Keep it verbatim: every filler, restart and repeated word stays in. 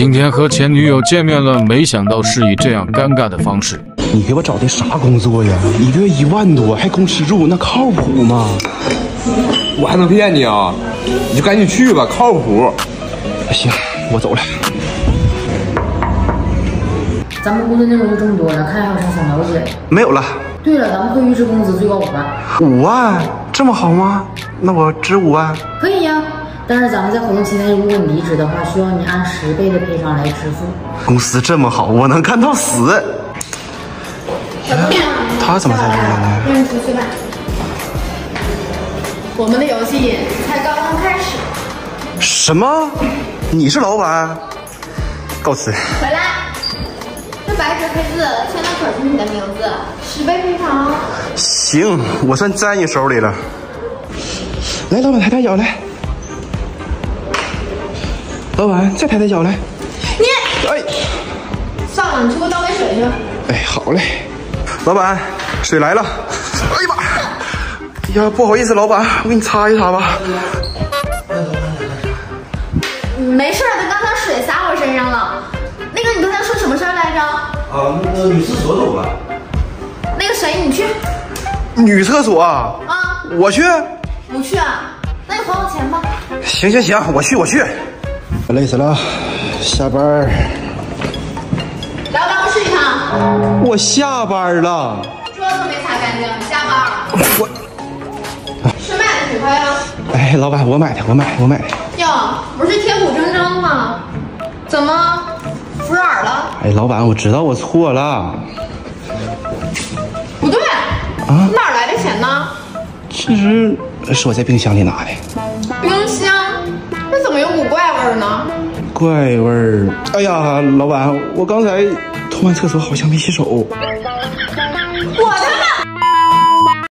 今天和前女友见面了，没想到是以这样尴尬的方式。 你给我找的啥工作呀？一个月一万多，还供吃住，那靠谱吗？ 我还能骗你啊？你就赶紧去吧，靠谱。 行，我走了。 咱们公司内容就这么多了，看还有啥想了解？ 没有了。 对了，咱们会预支工资最高五万。 五万？这么好吗？那我支五万。 可以呀。 但是咱们在合同期内，如果你离职的话，需要你按十倍的赔偿来支付。 公司这么好，我能干到死。他怎么在这儿呢？ 让你出去吧。我们的游戏才刚刚开始。 什么？你是老板？告辞。 回来。这白纸黑字签的可是你的名字，十倍赔偿。 行，我算在你手里了。来，老板抬抬脚来。 老板，再抬抬脚来。 你， 哎， 算了，你去给我倒杯水去。 哎，好嘞。老板，水来了。哎呀妈！哎呀，不好意思，老板，我给你擦一擦吧。 没事，他刚才水洒我身上了。那个，你刚才说什么事儿来着？ 啊，那个女厕所走了。 那个谁，你去。 女厕所啊？ 啊， 我去。 不去啊？那你还我钱吧。 行行行，我去我去。 累死了，下班。 来，我办公室一趟。 我下班了。 桌子没擦干净，下班了。 我。 谁买的薯条呀？ 哎，老板，我买的，我买的，我买的。 哟，不是铁骨铮铮吗？怎么服软了？ 哎，老板，我知道我错了。 不对。啊？哪儿来的钱呢？ 其实是我在冰箱里拿的。 冰箱？ 这怎么有股怪味儿呢？ 怪味儿！哎呀，老板，我刚才通完厕所好像没洗手。 我的